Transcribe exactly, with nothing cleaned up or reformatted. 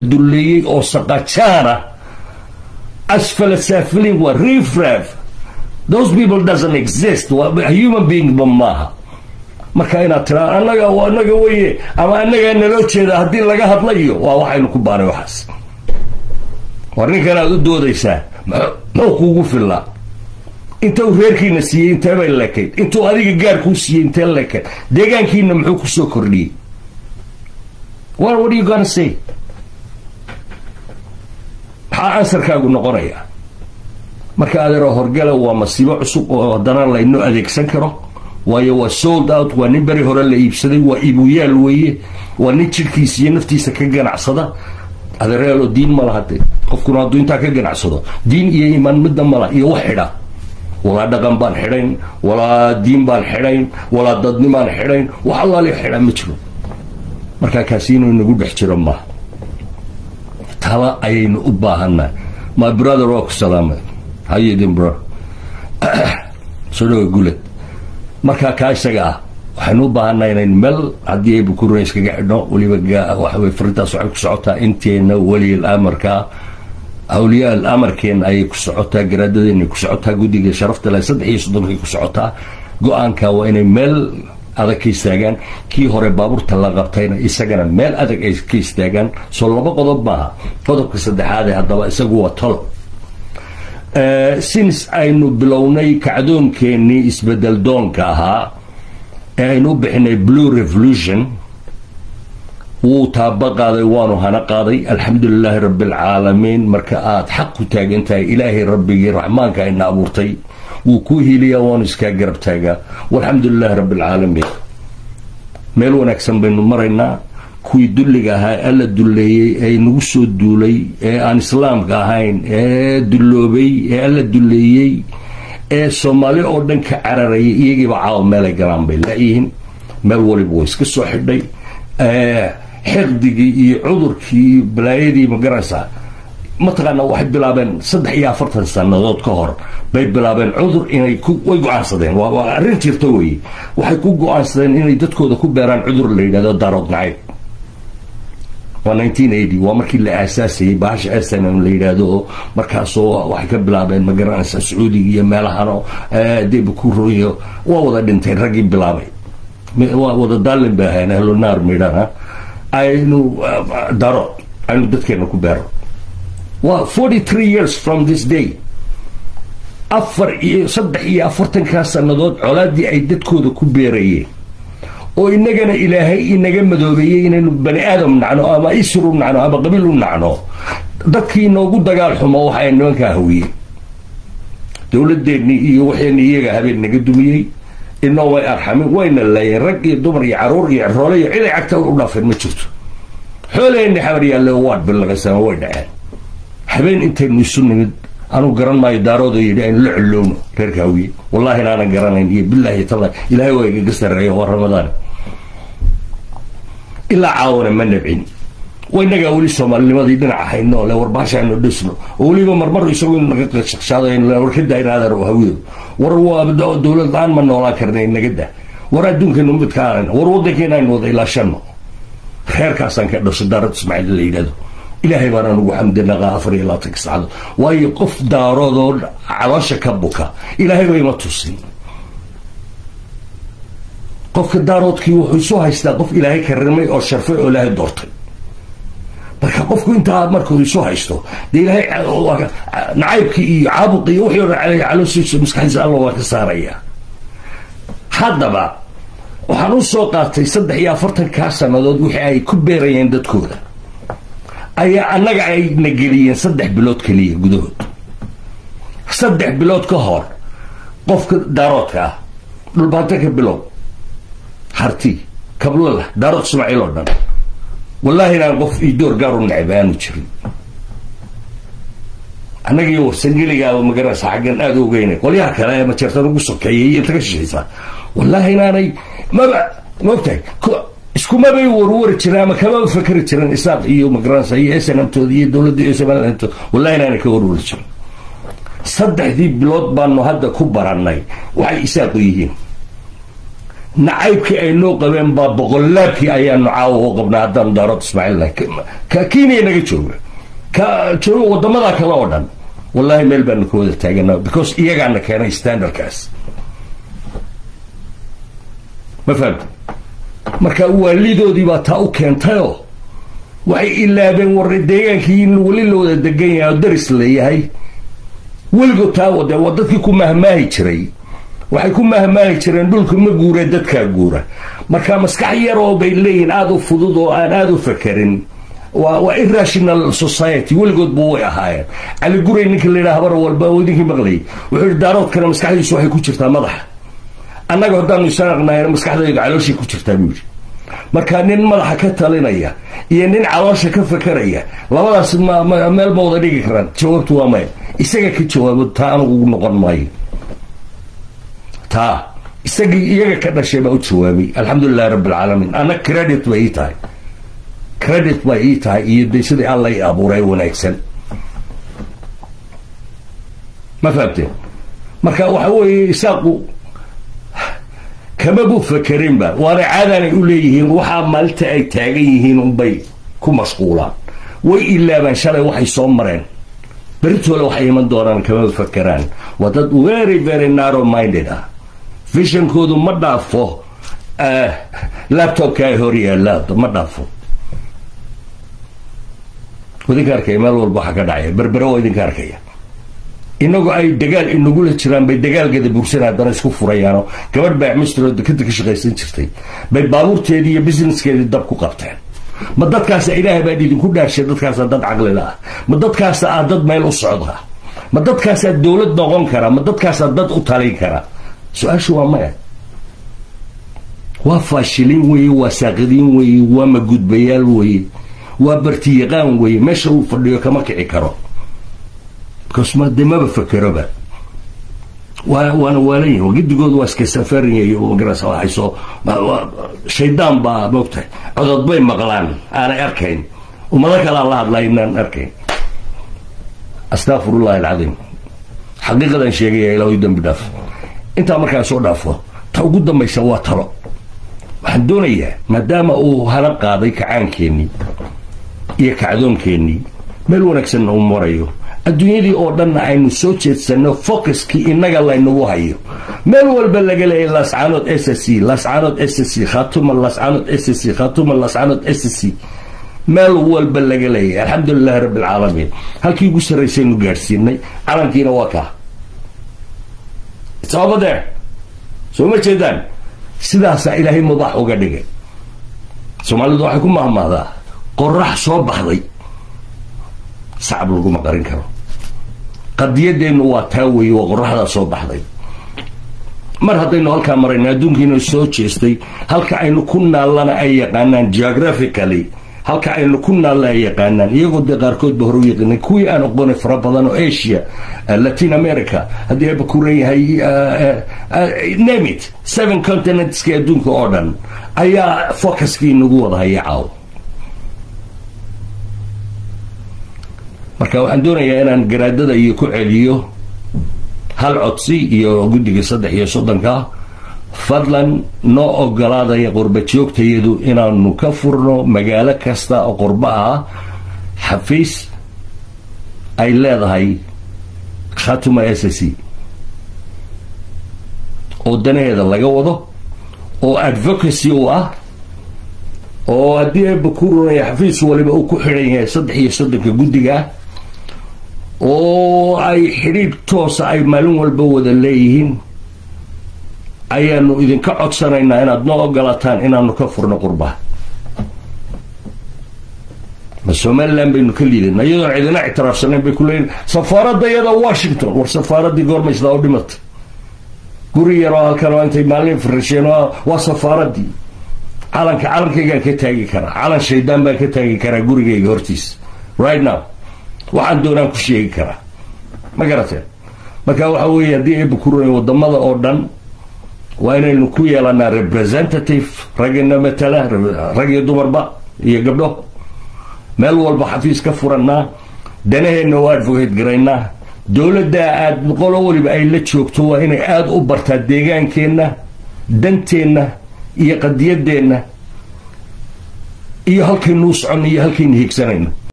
دولي أو سقطانا أسفل السافلين وريفراف. Those people doesn't exist. A human being بماها. مركاينا ترى أنا جا أنا جويه أما أنا جا نلوتش هذا هدي لقى هتلاقيه وواحد نكبار وحس. ورني كنا ضده ديسا ما ما هو في الله. أنتوا غيرك نسيه أنت ما لك. أنتوا هذيك جار كوسي أنت لك. دكان كنا محوك سكر لي. What what are you gonna say? أنسر كأقول نقرأيه مركا أدرى هرجله ومصيبة عصب ودنا الله إنه أذيك سكره ويو sold out ونبري هرا اللي يبصدي وإبويا لويه ونيتشل كيسي نفتي سكجن عصدا أدرى له دين ملهته قفكنا دين تاكجن عصدا دين إيه إيمان مدة ملا يوحده ولا دقن بان حرين ولا دين بان حرين ولا ضدني بان حرين والله لي حرين متشلو مركا كاسينو نقول بحترم ما تلا أين أباهنا my brother rock سلامة how you doing bro سلوك قلت مركا كايسجا وحنو باهنا إن مل عديه بكون رئيس كجحنا ولي بقى وحوي فردا صعب سعوتها أنتين ولي الأمر كا أولياء الأمر كين أي كسعوتها جرادين كسعوتها جودي شرفت لا صدق يصدق كسعوتها جوان كا وين مل هذا كيستاجن كي هو البابور تلاقبتين يستاجن مال هذا كيستاجن صلبا قضب معها قضب كسد هذا هذا يسقوا طل سينس أنو بلوني كعدون كيني إسبدل دون كها أنو بحنا بلو ريفولوشن وتابق هذا وانو هنا قاضي الحمد لله رب العالمين مركات حق تاجنتها إلهي ربي الرحمن كأن أبورتي وكوهي لي وانس كجرب تاجا والحمد لله رب العالمين ميلون أكسم بين مرينا كوي دولي جاها ألا دولي أي نوسو دولي عن إسلام جاهين دلوبي ألا دولي الصومالي أردن كعرري يجي بعض ملك جرام بلاقيهن مل ولي بويس كسو حدي حقدي عذر كي بلايدي مجرسة متقنا واحد بلابن صدق يا فرتن سنة ضد كهر بيت بلابن عذر إنه يكون ويقع صدين وأرنت يرتوي وحيكون قاع صدين إنه يدتكو ذا كبران عذر اللي هذا دارود نعيب و ألف وتسعمية وثمانين ومركي اللي أساسي باش أساسا اللي هذا مركاسو واحد بلابن مجرسة سعودية مالهانو دي بكوريو ووضع بنتين رجيم بلابن ووضع دالن بهنا هلو نار ميدانا أينو دارود أينو دتكينو كبران و forty-three years from this day أفر صدق إيه أفرتن كاس النضاد علادي عدت كود كبيرية وإننا إلهي إننا مدوبيين إنه بني آدم نعنو أما إسرو نعنو أما قبيلو نعنو دكي إنه قد قال حما وحي إنه كهوية دولة ديني يوحيني إيه هبين نقدمي إنه ويرحمي وين اللي يرقي الدمر يعرور يعرولي إلي عكتور ونافر مجرد حولي إني حوري اللي واد بالغسان ويدعان حبين أنت نسون أنا قرن ما يدارو ذي إن لعلونه كركاوي والله أنا قرن إني بالله تلا إلهي ويقصر ريه ورمضان إلا عاون من نبعين وإنك أولي السماء اللي ما ذينا عهينه لو رباش عنه دسنه أولي ما مرمر يسوون نقطة شخصية لو كده إلى هذا روحه وروا بدأ الدولة الآن من ولا كرنين نقدة وردون كانوا متكارن ورود كنا نوض إلى شنو خير كاسن كده صدارة إسماعيل اللي يده إلهي وانا نقول حمد لله غافر إلى تكسعد ويقف دارو عواش كبك إلهي ويما تصين قف دارو كي وحسوها يستقف إلهي كرمي أو شرفي أو إلهي دورتي marka qofku inta markuu soo haysto ilaahay nacaybkii caabuqii wuxuu raacay calooshiisa maskaxdiisa Allah waa ka saaraya hadaba waxaan u soo qaatay saddex iyo afartan ka sanadood wixii ay ku beerayeen dadkooda ayaa anaga ay nageliyeen saddex bilood kaliya gudahood saddex bilood ka hor qofka daaroodka dhulbaanta ka bilow harti kablala daarood Ismaaciil oo dhan والله أنا قف يدور قارون نعبان وشري أنا جيو سنجلي قالوا مجرس حقنا هذا وجينا قولي هكذا ما تشرتوا قصة كي يتكشف والله أنا أنا ما ب ما بتاعي إسكو ما بيورور ترى ما كمان فكر ترى إسحاق إيو مجرس أي سنة متودي دولة دي سنة أنت والله أنا أنا كورور ترى صدق ذي بلاد بانو هذا كبر عني وعلى إسحاق يجين nacaybkii ay noo qabeen baa boqolaabkii ayaanu caawa u qabnaa haddaan daarood ismaaciil ka kenya naga jooga ka jooga wadamada kale oo dhan wallahi meel baanu ka wada taaganaa because iyagaana keenay standardkaas ma fahamta marka waalidoodii baa taa u keentayoo waxay ilaabeen warre deegaankii in weli la wada degan yahay oo daris leeyahay weligood taa wade waa dadkii ku mahmaahi jiray waxay ku mahmaahi jireen dhulka ma guura dadkaa guura marka maskax yaroo bay leeyihiin aada u fudud oo aan aada u fakerin waa waa irrational society weligood buu way ahaayeen cali guray ninka la yidhaha habar walba ninkii maqlayay wuxuu yidhi daaroodkana maskaxdiisu waxay ku jirtaa madaxa annaga haddaanu isaaqnaayna maskaxdayda calooshii ku jirtaa buu yidhi marka nin madaxa ka talinaya iyo nin caloosha ka fakeraya labadaas meel ma wada dhigi karaan jawaabtu waa maya isaga ka jawaabo taa anigu ugu noqon maayo taa isagii iyaga ka dhashay baa u jawaabay alxamdulilahi rabbi alcaalamiin anna credit bay ii tahay credit bay ii tahay iyo de sidii alla i abuuray wanaagsan ma fahamteen marka waxa weeye isaaqu kama buu fakerinba waana caadaanay u leeyihiin waxaa maalinta ay taagan yihiin unbay ku mashquulaan way ilaabaan shalay waxay soo mareen beritoole waxay iman doonaan kama fakeraan waa dad very very narrow minded ah visionkoodu ma dhaafo laptopka ay hor yaalla ma dhaafo idinka arkaya meel walba waxaa ka dhacaya berbere waa idinka arkaya inagoo ay dagaal inagula jiraan bay dagaalgeeda buursan haddana isku furayaanoo gabadh baa mistro dekada ka shaqaysan jirtay bay baabuurteedii iyo businesskeedii dab ku qabteen ma dadkaasa ilaahay baan idinku dhaarshay dadkaasaa dad caqlila ah ma dadkaasa ah dad meel u socda ma dadkaasaa dowlad noqon kara ma dadkaasaa dad u talin kara su-aashu waa maya waa faashiliin weeye waa saaqidiin weeye waa magudbayaal weeye waa bartiyaqaan weeye meesha uu fadhiyo kama kici karo because ma de maba fakeroba waa waana waalan yahay gidigoodu waa iska safarin yahay oo magarasa waxay soo shaydaan baa moogtahay codod bay maqlaan aanay arkayn ummado kale la hadlay inaan arkayn astaghfirullah alazim xaqiiqadan sheegaya ilaahay dambi dhaaf inta markaa soo dhaafo ta ugu dambaysa waa talo waxaan doonayaa maadaama uu hala qaaday kacaankeenii iyo kacdoonkeenii meel wanaagsan uu marayo adduunyadii oo dhanna aynu soo jeedsano focuskii inaga laynagu hayo meel walba laga leeyahay lascaanood s c lascaanood s c khatuma lascaanood s c khatuma lascaanood s c meel walba laga leeyahay alxamdulilahi rabbi alcaalamiin halkii ugu sarraysaynu gaadhsiinay calankiina waa kaa it's over there soo ma jeedaan sidaasaa ilaahay madax uga dhigay soomaalidu waxay ku mahmahdaa qorax soo baxday sacab laguma qarin karo qadiyadeennu waa taa weeye waa qoraxdaa soo baxday mar haddaynu halkaa marayna adduunkiina soo jeestay halka aynu ku naallana ay yaqaanaan geographically halka aynu ku naalla ay yaqaanaan iyagoo dee qaarkoodba hore u yaqaanay kuwii aan aqoonay fara badan oo asia latin america haddii ayba ku leeyahay name it seven continentski adduunka oo dhan ayaa focuskii nagu wada haya caaw marka waxaan doonayaa inaan garaadada iyo ku celiyo hal codsi iyo guddiga saddex iyo soddonka fadlan noo ogolaadaya qurba joogtayadu inaanu ka furno magaalo kasta oo qurba ah xafiis ay leedahay khatuma s c oo danaheeda laga wado oo advocacy u ah oo haddii ay bakuuranaya xafiis waliba uu ku xidhan yahay saddex iyo soddonka guddiga ah oo ay xidhiidh toosa ay maalin walba wada leeyihiin ayaanu idinka codsanaynaa inaad noo ogolaataan inaanu ka furno qurbaha ma somaliland baynu ka liidana iyadoon cidina ictiraafsanayn bay ku leeyihin safaaradda iyada washington war safaaraddii goormaysdaa u dhimatay guri yaroo halkan oo intay maalin farasheen waa safaaraddii calanka calankaygaan ka taagi karaa calan shaydaan baan ka taagi karaa gurigayga hortiisa right now waxaan doonaan ku sheegi karaa ma garateen marka waxa weeye haddii ay bakuran wadamada oo dhan waa inaynu ku yeelanaa representative ragina matala rag iyo dumarba iyo gabdho meel walba xafiis ka furannaa danaheenna waa advocate garaynaa dowladda aad qolo waliba ay la joogto waa inay aada u bartaa deegaankeenna danteenna iyo qadiyadeenna iyo halkaynuu soconno iyo halkaynu hiigsanayno.